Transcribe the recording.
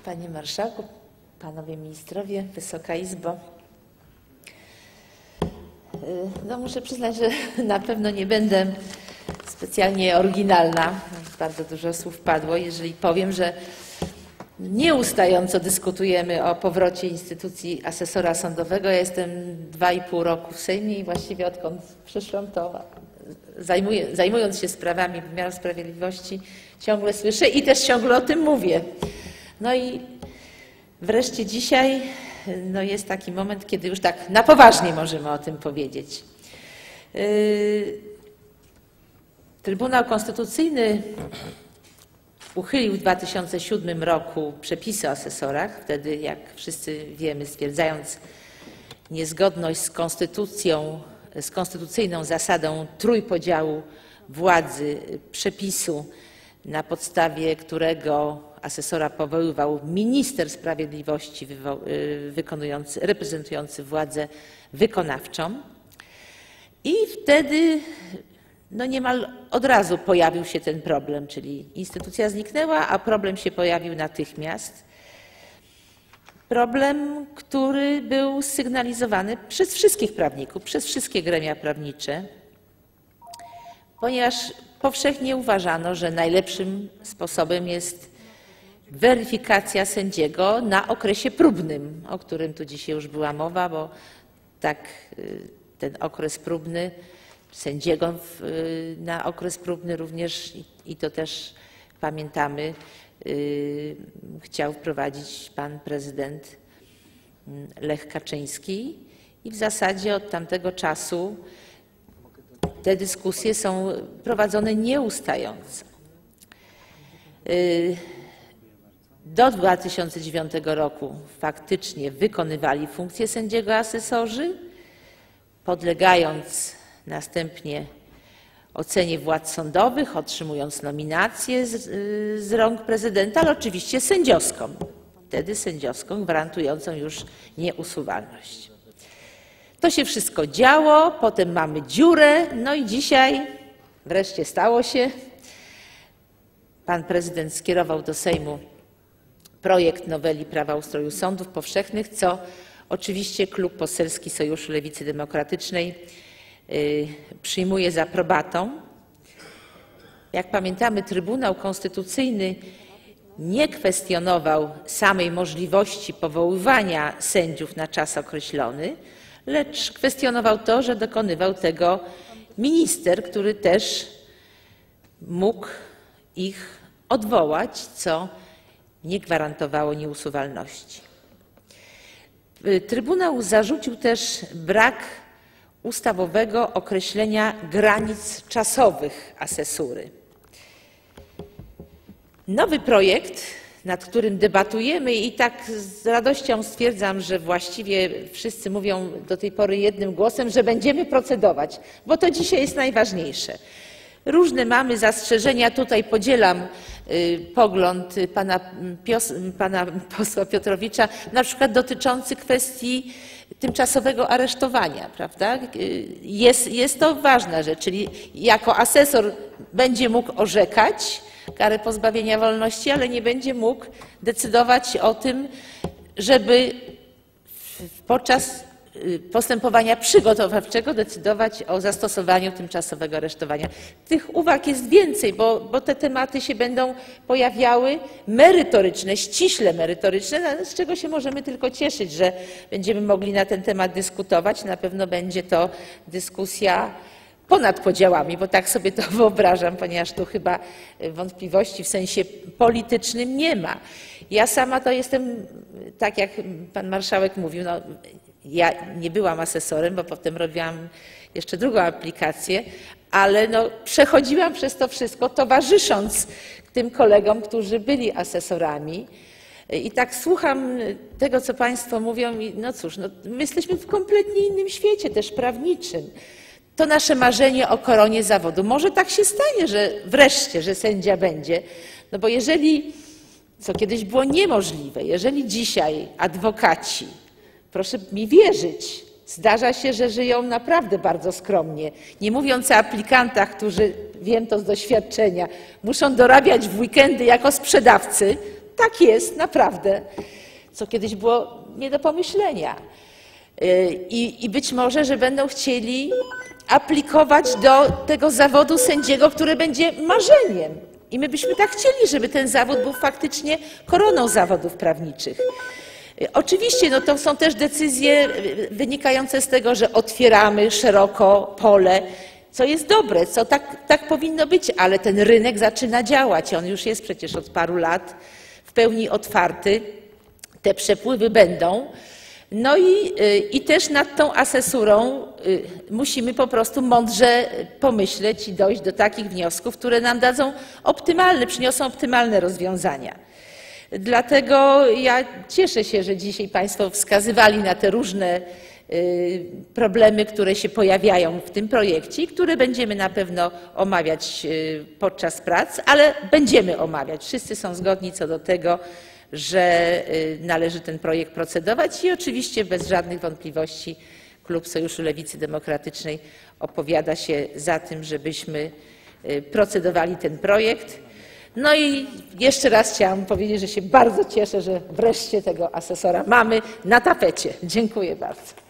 Panie Marszałku, Panowie Ministrowie, Wysoka Izbo. No, muszę przyznać, że na pewno nie będę specjalnie oryginalna. Bardzo dużo słów padło, jeżeli powiem, że nieustająco dyskutujemy o powrocie instytucji asesora sądowego. Ja jestem 2,5 roku w Sejmie i właściwie odkąd przyszłam, to zajmując się sprawami wymiaru sprawiedliwości, ciągle słyszę i też ciągle o tym mówię. No i wreszcie dzisiaj jest taki moment, kiedy już tak na poważnie możemy o tym powiedzieć. Trybunał Konstytucyjny uchylił w 2007 roku przepisy o asesorach, wtedy, jak wszyscy wiemy, stwierdzając niezgodność z konstytucyjną zasadą trójpodziału władzy, przepisu, na podstawie którego asesora powoływał minister sprawiedliwości reprezentujący władzę wykonawczą. I wtedy niemal od razu pojawił się ten problem, czyli instytucja zniknęła, a problem się pojawił natychmiast. Problem, który był sygnalizowany przez wszystkich prawników, przez wszystkie gremia prawnicze, ponieważ powszechnie uważano, że najlepszym sposobem jest weryfikacja sędziego na okresie próbnym, o którym tu dzisiaj już była mowa, bo tak ten okres próbny, sędziego na okres próbny również, i to też pamiętamy, chciał wprowadzić pan prezydent Lech Kaczyński i w zasadzie od tamtego czasu te dyskusje są prowadzone nieustająco. Do 2009 roku faktycznie wykonywali funkcję sędziego asesorzy, podlegając następnie ocenie władz sądowych, otrzymując nominację z rąk prezydenta, ale oczywiście sędziowską, wtedy sędziowską, gwarantującą już nieusuwalność. To się wszystko działo, potem mamy dziurę, no i dzisiaj wreszcie stało się. Pan prezydent skierował do Sejmu projekt noweli Prawa o ustroju sądów powszechnych, co oczywiście Klub Poselski Sojuszu Lewicy Demokratycznej przyjmuje z aprobatą. Jak pamiętamy, Trybunał Konstytucyjny nie kwestionował samej możliwości powoływania sędziów na czas określony, lecz kwestionował to, że dokonywał tego minister, który też mógł ich odwołać, co nie gwarantowało nieusuwalności. Trybunał zarzucił też brak ustawowego określenia granic czasowych asesury. Nowy projekt, nad którym debatujemy, i tak z radością stwierdzam, że właściwie wszyscy mówią do tej pory jednym głosem, że będziemy procedować, bo to dzisiaj jest najważniejsze. Różne mamy zastrzeżenia, tutaj podzielam pogląd pana posła Piotrowicza, na przykład dotyczący kwestii tymczasowego aresztowania, prawda? Jest to ważna rzecz, czyli jako asesor będzie mógł orzekać karę pozbawienia wolności, ale nie będzie mógł decydować o tym, żeby podczas postępowania przygotowawczego decydować o zastosowaniu tymczasowego aresztowania. Tych uwag jest więcej, bo te tematy się będą pojawiały merytoryczne, ściśle merytoryczne, z czego się możemy tylko cieszyć, że będziemy mogli na ten temat dyskutować. Na pewno będzie to dyskusja ponad podziałami, bo tak sobie to wyobrażam, ponieważ tu chyba wątpliwości w sensie politycznym nie ma. Ja sama to jestem, tak jak pan marszałek mówił, ja nie byłam asesorem, bo potem robiłam jeszcze drugą aplikację, ale przechodziłam przez to wszystko, towarzysząc tym kolegom, którzy byli asesorami. I tak słucham tego, co państwo mówią i my jesteśmy w kompletnie innym świecie, też prawniczym. To nasze marzenie o koronie zawodu. Może tak się stanie, że wreszcie, że sędzia będzie, bo jeżeli, co kiedyś było niemożliwe, jeżeli dzisiaj adwokaci, proszę mi wierzyć, zdarza się, że żyją naprawdę bardzo skromnie. Nie mówiąc o aplikantach, którzy, wiem to z doświadczenia, muszą dorabiać w weekendy jako sprzedawcy, tak jest naprawdę, co kiedyś było nie do pomyślenia. I być może, że będą chcieli aplikować do tego zawodu sędziego, który będzie marzeniem. I my byśmy tak chcieli, żeby ten zawód był faktycznie koroną zawodów prawniczych. Oczywiście no to są też decyzje wynikające z tego, że otwieramy szeroko pole, co jest dobre, co tak powinno być, ale ten rynek zaczyna działać. On już jest przecież od paru lat w pełni otwarty. Te przepływy będą. No i też nad tą asesurą musimy po prostu mądrze pomyśleć i dojść do takich wniosków, które nam przyniosą optymalne rozwiązania. Dlatego ja cieszę się, że dzisiaj Państwo wskazywali na te różne problemy, które się pojawiają w tym projekcie i które będziemy na pewno omawiać podczas prac, ale będziemy omawiać. Wszyscy są zgodni co do tego, że należy ten projekt procedować i oczywiście bez żadnych wątpliwości Klub Sojuszu Lewicy Demokratycznej opowiada się za tym, żebyśmy procedowali ten projekt. No i jeszcze raz chciałam powiedzieć, że się bardzo cieszę, że wreszcie tego asesora mamy na tapecie. Dziękuję bardzo.